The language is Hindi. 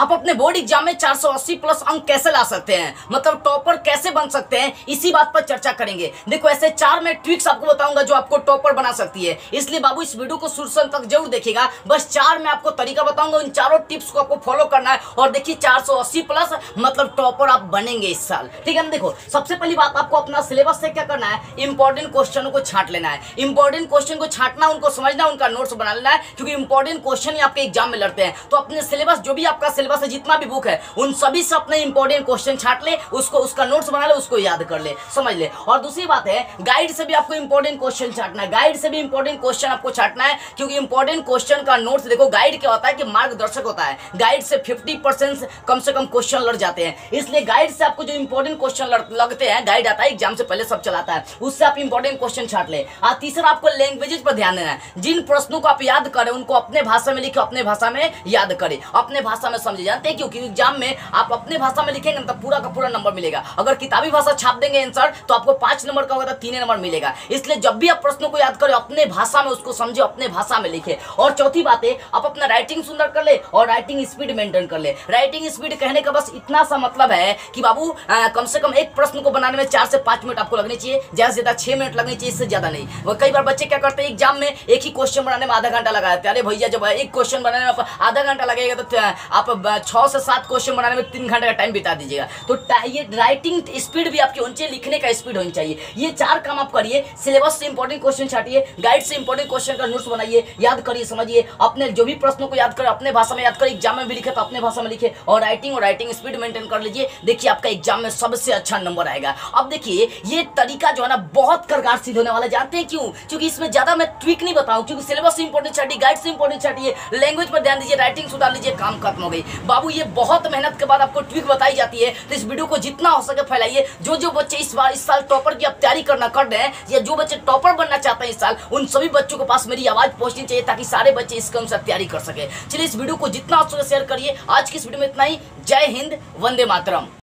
आप अपने बोर्ड एग्जाम में 480 प्लस अंक कैसे ला सकते हैं, मतलब टॉपर कैसे बन सकते हैं, इसी बात पर चर्चा करेंगे। देखो ऐसे 4 मैं ट्रिक्स आपको बताऊंगा जो आपको टॉपर बना सकती है, इसलिए बाबू इस वीडियो को शुरू से अंत तक जरूर देखिएगा। बस 4 मैं आपको तरीका बताऊंगा, उन चारों टिप्स को आपको फॉलो करना है और देखिए 480 प्लस मतलब टॉपर आप बनेंगे इस साल, ठीक है ना। देखो सबसे पहली बात, आपको अपना सिलेबस से क्या करना है, इंपॉर्टेंट क्वेश्चनों को छांट लेना है। इंपॉर्टेंट क्वेश्चन को छांटना, उनको समझना, उनका नोट्स बना लेना है, क्योंकि इंपॉर्टेंट क्वेश्चन ही आपके एग्जाम में लड़ते हैं। तो अपने सिलेबस, जो भी आपका सिलेबस है, जितना भी बुक है, उन सभी से अपने इंपॉर्टेंट क्वेश्चन छांट ले, उसको उसका नोट्स बना ले, उसको याद कर ले, समझ ले। और दूसरी बात है, गाइड से भी आपको इंपॉर्टेंट क्वेश्चन छांटना है। गाइड से भी इंपॉर्टेंट क्वेश्चन आपको छांटना है, क्योंकि इंपॉर्टेंट क्वेश्चन का नोट्स, देखो गाइड क्या होता है कि मार्गदर्शक होता है। गाइड से 50% कम से कम क्वेश्चन लड़ जाते हैं, इसलिए गाइड से आपको जो इंपॉर्टेंट क्वेश्चन लगते हैं, गाइड आता है एग्जाम से पहले, सब चलाता है, उससे आप इंपॉर्टेंट क्वेश्चन छांट ले। और तीसरा, आपको लैंग्वेजेस पर ध्यान देना है। जिन प्रश्नों को आप याद करें उनको अपने भाषा में लिखे, अपने भाषा में याद करें, अपने भाषा में समझे। जानते हैं क्योंकि एग्जाम में आप अपने भाषा में लिखेंगे तो पूरा का पूरा नंबर मिलेगा। अगर किताबी भाषा छाप देंगे आंसर तो आपको 5 नंबर का होगा तो 3 नंबर मिलेगा। इसलिए जब भी आप प्रश्नों को याद करें, अपने भाषा में उसको समझे, अपने भाषा में लिखे। और चौथी बात है, आप अपना राइटिंग सुंदर कर ले और राइटिंग स्पीड मेंटेन कर ले। राइटिंग स्पीड कहने का बस इतना सा मतलब है कि बाबू कम से कम एक प्रश्न को बनाने में 4 से 5 मिनट आपको लगने चाहिए, ज्यादा से ज्यादा 6 मिनट लगने चाहिए, इससे ज्यादा नहीं। वो कई बार बच्चे क्या करते हैं, एग्जाम में एक ही क्वेश्चन बनाने में आधा घंटा लगा देते हैं। अरे भैया, जब एक क्वेश्चन बनाने में आधा घंटा लगेगा तो आप 6 से 7 क्वेश्चन बनाने में 3 घंटे का टाइम बिता दीजिएगा। तो ये राइटिंग स्पीड भी आपकी होनी चाहिए, लिखने का स्पीड होनी चाहिए। ये 4 काम आप करिए। सिलेबस से इंपॉर्टेंट क्वेश्चन छाटिए, गाइड से इंपॉर्टेंट क्वेश्चन का नोट्स बनाइए, याद करिए, समझिए, अपने जो भी प्रश्नों को याद करें अपने भाषा में याद करें, एग्जाम में भी लिखे तो अपने भाषा में लिखे, और राइटिंग स्पीड मेंटेन कर लीजिए। देखिए आपका एग्जाम में सबसे अच्छा नंबर आएगा। अब देखिए ये तरीका जो है ना बहुत कारगर सिद्ध होने वाला है। जानते हैं क्यों? क्योंकि इसमें ज्यादा मैं ट्रिक नहीं बताऊं, क्योंकि सिलेबस से इंपॉर्टेंट छाटिए, गाइड से इंपॉर्टेंट छाटिए, लैंग्वेज पर ध्यान दीजिए, राइटिंग सुधार लीजिए, काम खत्म हो गई। बाबू ये बहुत मेहनत के बाद आपको ट्रिक बताई जाती है, तो इस वीडियो को जितना हो सके फैलाइए। जो बच्चे इस साल टॉपर की आप तैयारी कर रहे हैं, या जो बच्चे टॉपर बनना चाहते हैं इस साल, उन सभी बच्चों के पास मेरी आवाज पहुंचनी चाहिए, ताकि सारे बच्चे इसके अनुसार तैयारी कर सके। चलिए इस वीडियो को जितना हो सके शेयर करिए। आज की इस वीडियो में इतना ही। जय हिंद, वंदे मातरम।